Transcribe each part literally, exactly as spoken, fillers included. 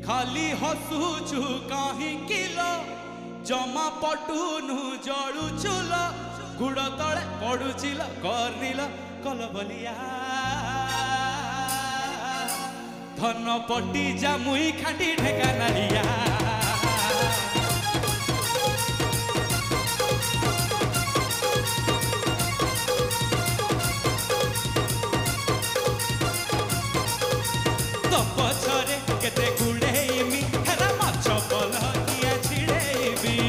खाली हसुचु कहीं किलो जमा पटुनु जड़ू चुल गुड़ तले पड़ुचिल करनिल कलबलिया धन पटी जामुई खाटी ढेका नालिया तो पछरे केते गुड़ेमी हेरा माछ पलकिया छिड़ेबी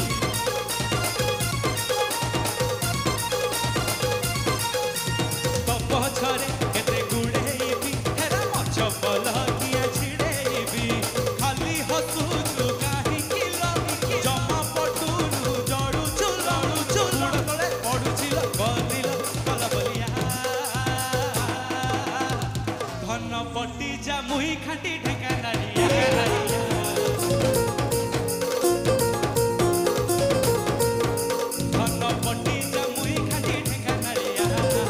तो पछरे केते गुड़ेमी हेरा माछ पलकिया छिड़ेबी खाली हसुचु काहे किलो जमा पटुनु जड़ू चुलड़ू चुलड़ तले पड़ुचिल करनिल कलबलिया धन पटी जामुई खाटी ढेका नालिया धन पटी जामुई खाटी ढेका नालिया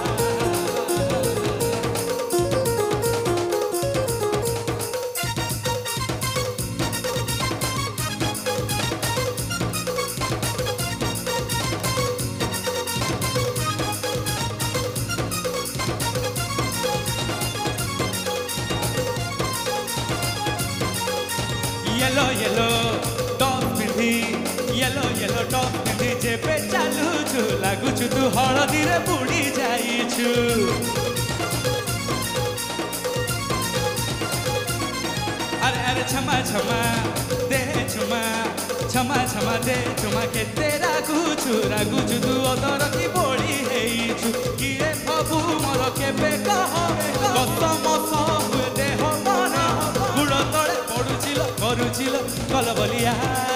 येलो येलो टॉप पिंधी येलो येलो टॉप पिंधी जेबे चालुछु लागुछु तू हळदी रे बुड़ी जाइछु अरे अरे क्षमा क्षमा दे क्षमा क्षमा क्षमा दे क्षमा के तेरा गुछु रागुछु तू अदर की बोली हेइछु किए प्रभु मोर केबे कह कसम सब देह मन गुड़ तले पड़ुचिल करुचिल कलबलिया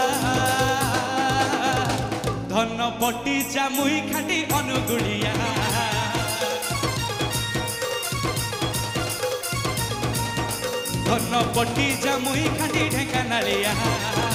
धन पटी जामुई खाटी अनुगुड़िया धन पटी जामुई खाटी ढेका नालिया।